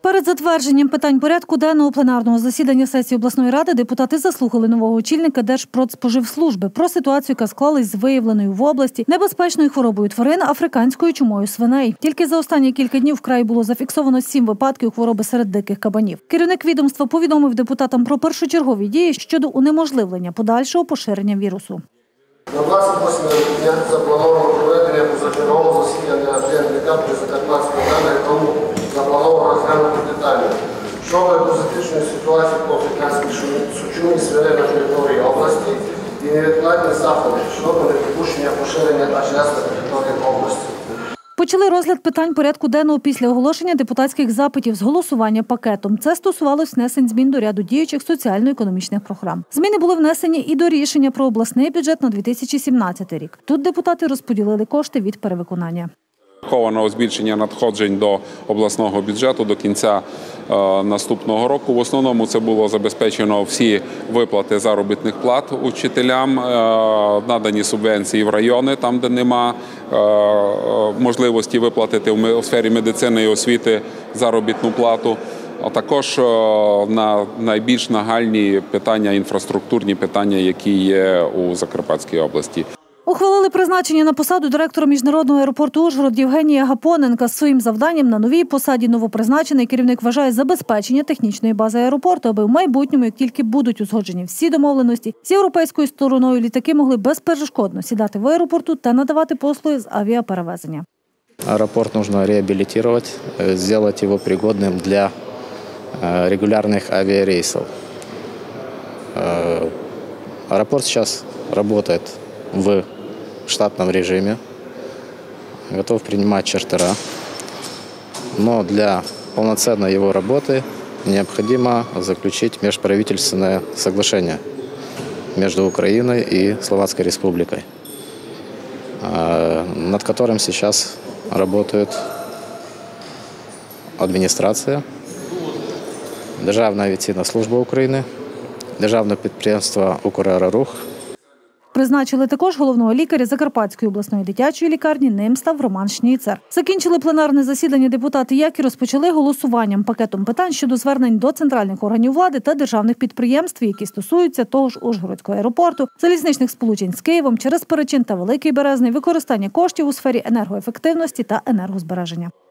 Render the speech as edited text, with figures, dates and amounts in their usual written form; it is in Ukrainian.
Перед затвердженням питань порядку денного пленарного засідання сесії обласної ради депутати заслухали нового очільника Держпродспоживслужби про ситуацію, яка склалась з виявленою в області небезпечною хворобою тварин африканською чумою свиней. Тільки за останні кілька днів в краї було зафіксовано 7 випадків хвороби серед диких кабанів. Керівник відомства повідомив депутатам про першочергові дії щодо унеможливлення подальшого поширення вірусу. На 28 дня заплановано проведення позачергового засідання ДНК при Закарпатській раді, тому заплановано розглянути детально щодо епізотичної ситуації по африканській чумі свиней на території області і невідкладні заходи щодо недопущення поширення АЧС на території області. Почали розгляд питань порядку денного після оголошення депутатських запитів з голосування пакетом. Це стосувалось внесень змін до ряду діючих соціально-економічних програм. Зміни були внесені і до рішення про обласний бюджет на 2017 рік. Тут депутати розподілили кошти від перевиконання. Очікувано збільшення надходжень до обласного бюджету до кінця наступного року. В основному це було забезпечено всі виплати заробітних плат учителям, надані субвенції в райони, там де нема можливості виплатити в сфері медицини і освіти заробітну плату. А також на найбільш нагальні питання, інфраструктурні питання, які є у Закарпатській області. Ухвалили призначення на посаду директора міжнародного аеропорту Ужгород Євгенія Гапоненка. З своїм завданням на новій посаді новопризначений керівник вважає забезпечення технічної бази аеропорту, аби в майбутньому, як тільки будуть узгоджені всі домовленості, з європейською стороною літаки могли безперешкодно сідати в аеропорту та надавати послуги з авіаперевезення. Аэропорт нужно реабилитировать, сделать его пригодным для регулярных авиарейсов. Аэропорт сейчас работает в штатном режиме, готов принимать чартера, но для полноценной его работы необходимо заключить межправительственное соглашение между Украиной и Словацкой Республикой, над которым сейчас работает адміністрація, Державна авіаційна служба України, Державне підприємство «Украерорух». Призначили також головного лікаря Закарпатської обласної дитячої лікарні, ним став Роман Шніцер. Закінчили пленарне засідання депутати, як і розпочали голосуванням пакетом питань щодо звернень до центральних органів влади та державних підприємств, які стосуються того ж Ужгородського аеропорту, залізничних сполучень з Києвом через Перечин та Великий Березний, використання коштів у сфері енергоефективності та енергозбереження.